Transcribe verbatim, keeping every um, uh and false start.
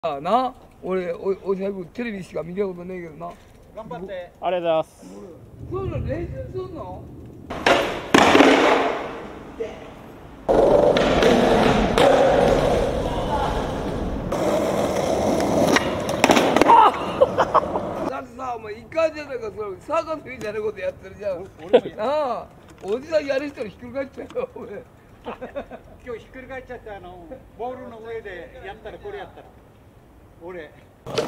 あな、俺おおじさんテレビしか見たことないけどな。 頑張って。 ありがとうございます。 そういうの練習すんの？だってさ、お前一回じゃないか、それサーカスみたいなことやってるじゃん。ああ、おじさんやる人にひっくり返っちゃうよ、俺。今日ひっくり返っちゃって、あのボールの上でやったらこれやったら俺。